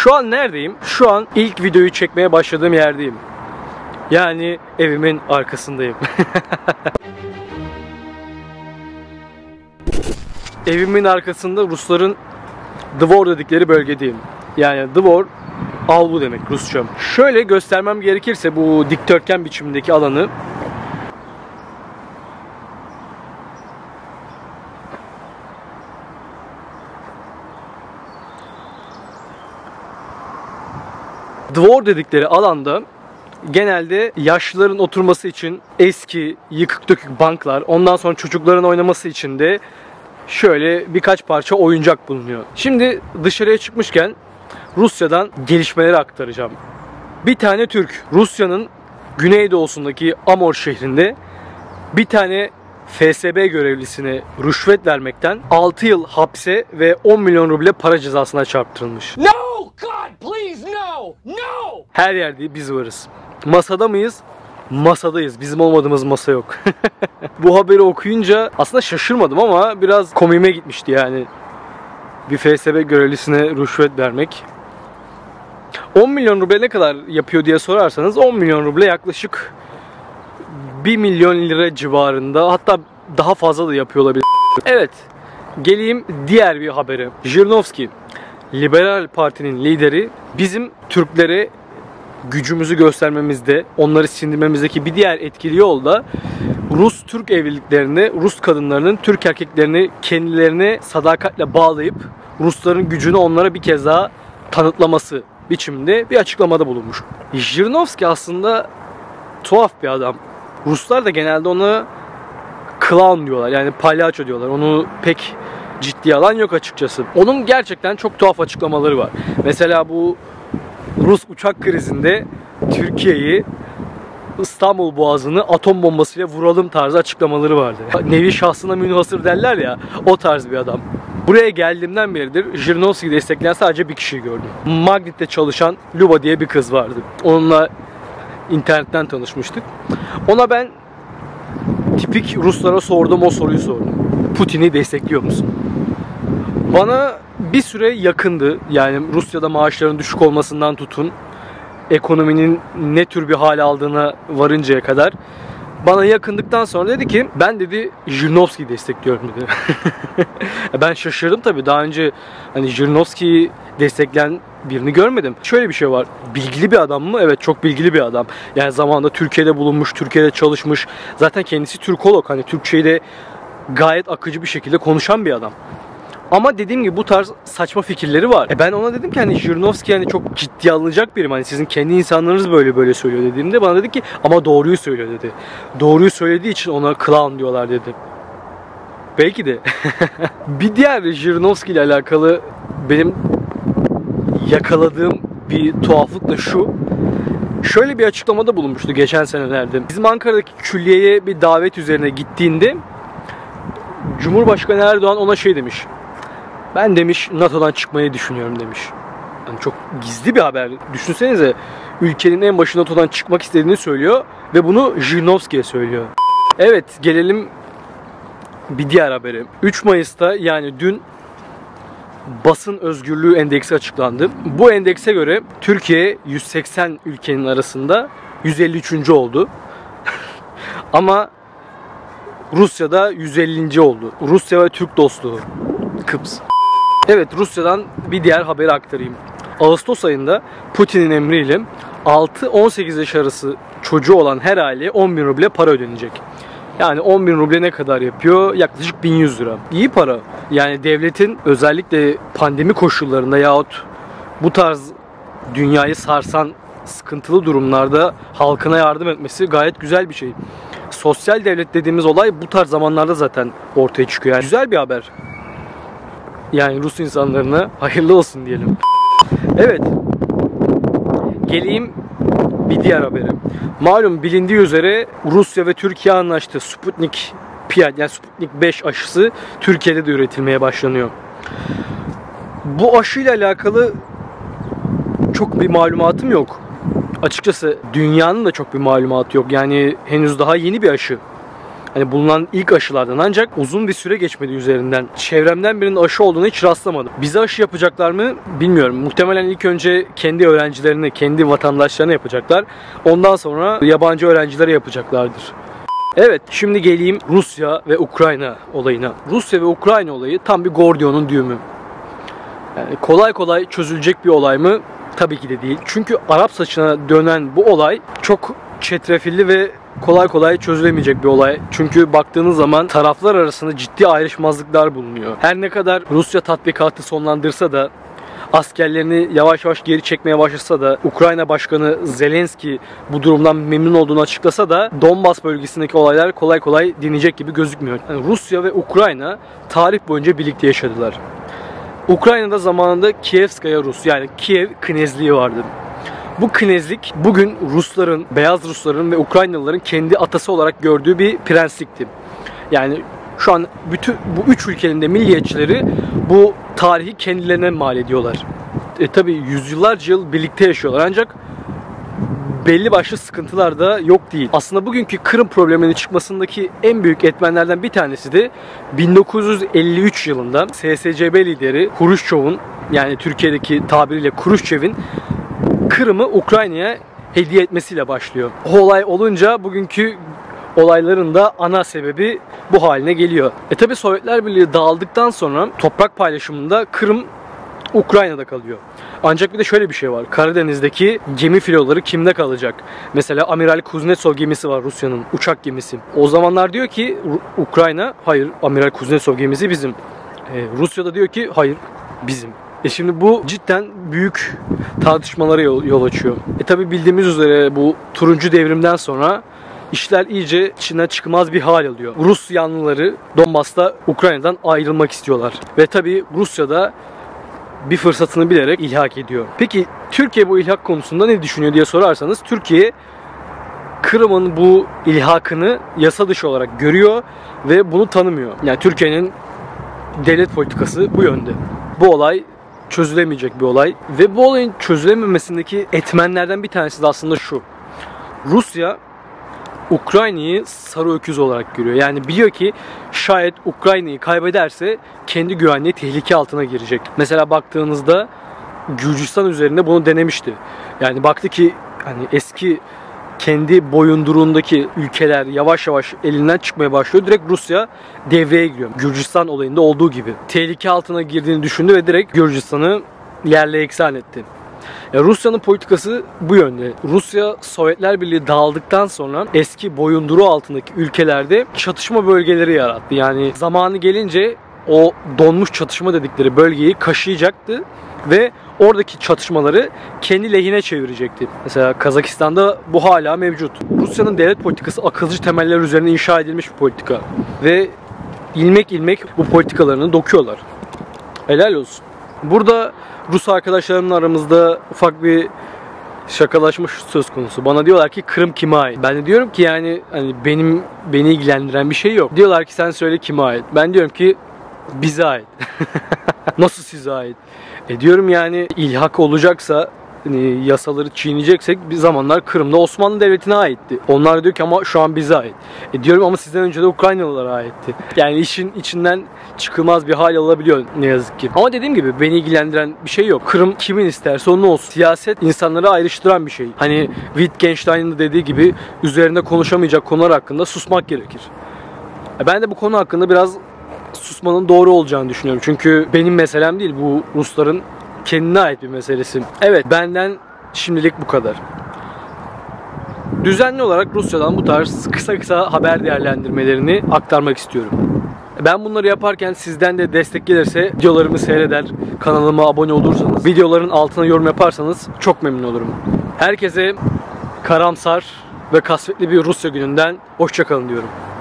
Şu an neredeyim? Şu an ilk videoyu çekmeye başladığım yerdeyim. Yani evimin arkasındayım. Evimin arkasında Rusların Dvor dedikleri bölgedeyim. Yani Dvor avlu demek Rusça. Şöyle göstermem gerekirse bu dikdörtgen biçimindeki alanı. Dvor dedikleri alanda genelde yaşlıların oturması için eski yıkık dökük banklar, ondan sonra çocukların oynaması için de şöyle birkaç parça oyuncak bulunuyor. Şimdi dışarıya çıkmışken Rusya'dan gelişmeleri aktaracağım. Bir tane Türk Rusya'nın güneydoğusundaki Amur şehrinde bir tane FSB görevlisine rüşvet vermekten 6 yıl hapse ve 10 milyon ruble para cezasına çarptırılmış. No! God, please, no! No! Her yerde biz varız. Masada mıyız? Masadayız. Bizim olmadığımız masa yok. Bu haberi okuyunca aslında şaşırmadım ama biraz komiğime gitmişti yani. Bir FSB görevlisine rüşvet vermek. 10 milyon ruble ne kadar yapıyor diye sorarsanız 10 milyon ruble yaklaşık 1 milyon lira civarında, hatta daha fazla da yapıyor olabilir. Evet, geleyim diğer bir habere. Zhirinovskiy, Liberal Parti'nin lideri, bizim Türklere gücümüzü göstermemizde, onları sindirmemizdeki bir diğer etkili yol da Rus-Türk evliliklerinde Rus kadınlarının Türk erkeklerini kendilerine sadakatle bağlayıp Rusların gücünü onlara bir kez daha tanıtlaması biçiminde bir açıklamada bulunmuş. Zhirinovskiy aslında tuhaf bir adam. Ruslar da genelde ona clown diyorlar, yani palyaço diyorlar. Onu pek ciddiye alan yok açıkçası. Onun gerçekten çok tuhaf açıklamaları var. Mesela bu Rus uçak krizinde Türkiye'yi, İstanbul Boğazı'nı atom bombasıyla vuralım tarzı açıklamaları vardı. Nevi şahsına münhasır derler ya, o tarz bir adam. Buraya geldiğimden beridir Zhirinovski'yi destekleyen sadece bir kişiyi gördüm. Magnit'te çalışan Luba diye bir kız vardı. Onunla internetten tanışmıştık. Ona ben tipik Ruslara sorduğum o soruyu sordum. Putin'i destekliyor musun? Bana bir süre yakındı. Yani Rusya'da maaşların düşük olmasından tutun, ekonominin ne tür bir hal aldığına varıncaya kadar bana yakındıktan sonra dedi ki ben dedi Zhirinovski'yi destekliyorum dedi. Ben şaşırdım tabii. Daha önce hani Zhirinovski'yi destekleyen birini görmedim. Şöyle bir şey var. Bilgili bir adam mı? Evet, çok bilgili bir adam. Yani zamanında Türkiye'de bulunmuş, Türkiye'de çalışmış. Zaten kendisi Türkolog. Hani Türkçeyi de gayet akıcı bir şekilde konuşan bir adam. Ama dediğim gibi bu tarz saçma fikirleri var. Ben ona dedim ki hani Zhirinovskiy hani çok ciddiye alınacak birim. Hani sizin kendi insanlarınız böyle söylüyor dediğimde bana dedi ki ama doğruyu söylüyor dedi. Doğruyu söylediği için ona clown diyorlar dedi. Belki de. Bir diğer Zhirinovskiy ile alakalı benim yakaladığım bir tuhaflık da şu. Şöyle bir açıklamada bulunmuştu geçen senelerde. Bizim Ankara'daki külliyeye bir davet üzerine gittiğinde Cumhurbaşkanı Erdoğan ona şey demiş. Ben demiş NATO'dan çıkmayı düşünüyorum demiş. Yani çok gizli bir haber. Düşünsenize, ülkenin en başı NATO'dan çıkmak istediğini söylüyor ve bunu Zhirinovski'ye söylüyor. Evet, gelelim bir diğer habere. 3 Mayıs'ta yani dün basın özgürlüğü endeksi açıklandı. Bu endekse göre Türkiye 180 ülkenin arasında 153. oldu. Ama Rusya'da 150. oldu. Rusya ve Türk dostluğu. Kıps. Evet, Rusya'dan bir diğer haberi aktarayım. Ağustos ayında Putin'in emriyle 6-18 yaş arası çocuğu olan her aileye 10.000 ruble para ödenecek. Yani 10.000 ruble ne kadar yapıyor? Yaklaşık 1100 lira. İyi para. Yani devletin özellikle pandemi koşullarında yahut bu tarz dünyayı sarsan sıkıntılı durumlarda halkına yardım etmesi gayet güzel bir şey. Sosyal devlet dediğimiz olay bu tarz zamanlarda zaten ortaya çıkıyor. Yani güzel bir haber. Yani Rus insanlarına hayırlı olsun diyelim. Evet. Geleyim bir diğer habere. Malum bilindiği üzere Rusya ve Türkiye anlaştı. Sputnik 5 yani Sputnik 5 aşısı Türkiye'de de üretilmeye başlanıyor. Bu aşıyla alakalı çok bir malumatım yok. Açıkçası dünyanın da çok bir malumatı yok. Yani henüz daha yeni bir aşı. Hani bulunan ilk aşılardan, ancak uzun bir süre geçmedi üzerinden. Çevremden birinin aşı olduğuna hiç rastlamadım. Bize aşı yapacaklar mı bilmiyorum. Muhtemelen ilk önce kendi öğrencilerine, kendi vatandaşlarına yapacaklar. Ondan sonra yabancı öğrencilere yapacaklardır. Evet, şimdi geleyim Rusya ve Ukrayna olayına. Rusya ve Ukrayna olayı tam bir Gordion'un düğümü. Yani kolay kolay çözülecek bir olay mı? Tabii ki de değil. Çünkü Arap saçına dönen bu olay çok çetrefilli ve kolay kolay çözülemeyecek bir olay. Çünkü baktığınız zaman taraflar arasında ciddi ayrışmazlıklar bulunuyor. Her ne kadar Rusya tatbikatı sonlandırsa da, askerlerini yavaş yavaş geri çekmeye başlasa da, Ukrayna Başkanı Zelenski bu durumdan memnun olduğunu açıklasa da Donbas bölgesindeki olaylar kolay kolay dinecek gibi gözükmüyor. Yani Rusya ve Ukrayna tarih boyunca birlikte yaşadılar. Ukrayna'da zamanında Kievskaya Rus, yani Kiev Knezliği vardı. Bu knezlik bugün Rusların, beyaz Rusların ve Ukraynalıların kendi atası olarak gördüğü bir prenslikti. Yani şu an bütün bu üç ülkenin de milliyetçileri bu tarihi kendilerine mal ediyorlar. Tabii yüzyıllarca yıl birlikte yaşıyorlar, ancak belli başlı sıkıntılar da yok değil. Aslında bugünkü Kırım probleminin çıkmasındaki en büyük etmenlerden bir tanesi de 1953 yılında SSCB lideri Hruşçov'un, yani Türkiye'deki tabiriyle Kruşçev'in Kırım'ı Ukrayna'ya hediye etmesiyle başlıyor. O olay olunca bugünkü olayların da ana sebebi bu haline geliyor. Tabi Sovyetler Birliği dağıldıktan sonra toprak paylaşımında Kırım Ukrayna'da kalıyor. Ancak bir de şöyle bir şey var. Karadeniz'deki gemi filoları kimde kalacak? Mesela Amiral Kuznetsov gemisi var, Rusya'nın uçak gemisi. O zamanlar diyor ki Ukrayna, hayır Amiral Kuznetsov gemisi bizim. Rusya da diyor ki hayır bizim. Şimdi bu cidden büyük tartışmalara yol açıyor. Tabi bildiğimiz üzere bu turuncu devrimden sonra işler iyice içinden çıkmaz bir hal alıyor. Rus yanlıları Donbas'ta Ukrayna'dan ayrılmak istiyorlar. Ve tabi Rusya da bir fırsatını bilerek ilhak ediyor. Peki Türkiye bu ilhak konusunda ne düşünüyor diye sorarsanız, Türkiye Kırım'ın bu ilhakını yasa dışı olarak görüyor ve bunu tanımıyor. Yani Türkiye'nin devlet politikası bu yönde. Bu olay çözülemeyecek bir olay ve bu olayın çözülememesindeki etmenlerden bir tanesi de aslında şu. Rusya Ukrayna'yı sarı öküz olarak görüyor. Yani biliyor ki şayet Ukrayna'yı kaybederse kendi güvenliği tehlike altına girecek. Mesela baktığınızda Gürcistan üzerinde bunu denemişti. Yani baktı ki hani eski kendi boyunduruğundaki ülkeler yavaş yavaş elinden çıkmaya başlıyor. Direkt Rusya devreye giriyor. Gürcistan olayında olduğu gibi. Tehlike altına girdiğini düşündü ve direkt Gürcistan'ı yerle yeksan etti. Rusya'nın politikası bu yönde. Rusya Sovyetler Birliği dağıldıktan sonra eski boyunduruğu altındaki ülkelerde çatışma bölgeleri yarattı. Yani zamanı gelince o donmuş çatışma dedikleri bölgeyi kaşıyacaktı ve oradaki çatışmaları kendi lehine çevirecekti. Mesela Kazakistan'da bu hala mevcut. Rusya'nın devlet politikası akılcı temeller üzerine inşa edilmiş bir politika. Ve ilmek ilmek bu politikalarını dokuyorlar. Helal olsun. Burada Rus arkadaşlarımla aramızda ufak bir şakalaşma söz konusu. Bana diyorlar ki Kırım kime ait? Ben de diyorum ki yani hani beni ilgilendiren bir şey yok. Diyorlar ki sen söyle kime ait? Ben diyorum ki bize ait. Nasıl size ait? Diyorum yani ilhak olacaksa, hani yasaları çiğneyeceksek bir zamanlar Kırım'da Osmanlı Devleti'ne aitti. Onlar diyor ki ama şu an bize ait. Diyorum ama sizden önce de Ukraynalılara aitti. Yani işin içinden çıkılmaz bir hal alabiliyor ne yazık ki. Ama dediğim gibi beni ilgilendiren bir şey yok. Kırım kimin isterse onun olsun. Siyaset insanları ayrıştıran bir şey. Hani Wittgenstein'in de dediği gibi üzerinde konuşamayacak konular hakkında susmak gerekir. Ben de bu konu hakkında biraz susmanın doğru olacağını düşünüyorum. Çünkü benim meselem değil, bu Rusların kendine ait bir meselesi. Evet, benden şimdilik bu kadar. Düzenli olarak Rusya'dan bu tarz kısa kısa haber değerlendirmelerini aktarmak istiyorum. Ben bunları yaparken sizden de destek gelirse, videolarımı seyreder, kanalıma abone olursanız, videoların altına yorum yaparsanız çok memnun olurum. Herkese karamsar ve kasvetli bir Rusya gününden hoşça kalın diyorum.